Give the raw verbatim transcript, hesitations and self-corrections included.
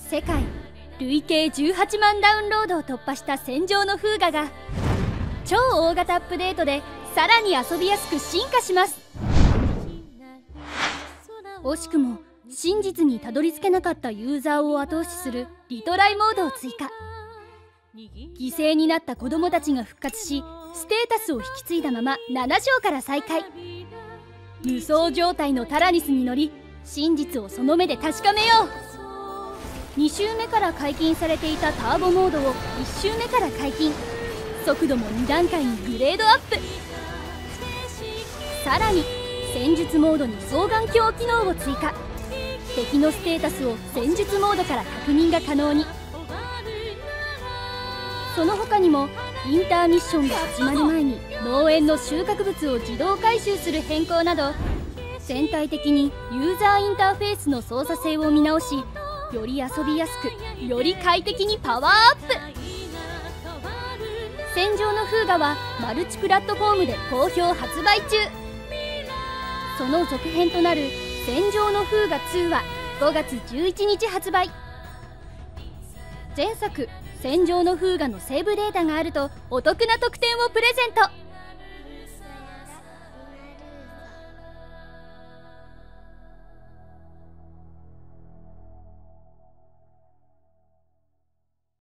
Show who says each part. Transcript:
Speaker 1: 世界累計じゅうはちまんダウンロードを突破した戦場の風雅が超大型アップデートでさらに遊びやすく進化します。惜しくも真実にたどり着けなかったユーザーを後押しするリトライモードを追加。犠牲になった子供たちが復活し、ステータスを引き継いだままなな章から再開。無双状態のタラニスに乗り、真実をその目で確かめよう。に週目から解禁されていたターボモードをいっ週目から解禁。速度もに段階にグレードアップ。さらに戦術モードに双眼鏡機能を追加。敵のステータスを戦術モードから確認が可能に。その他にもインターミッションが始まる前に農園の収穫物を自動回収する変更など、全体的にユーザーインターフェースの操作性を見直し、より遊びやすく、より快適にパワーアップ。戦場の風雅はマルチプラットフォームで好評発売中。その続編となる戦場の風雅ツーはごがつじゅういちにち発売。前作戦場の風雅のセーブデータがあるとお得な特典をプレゼント。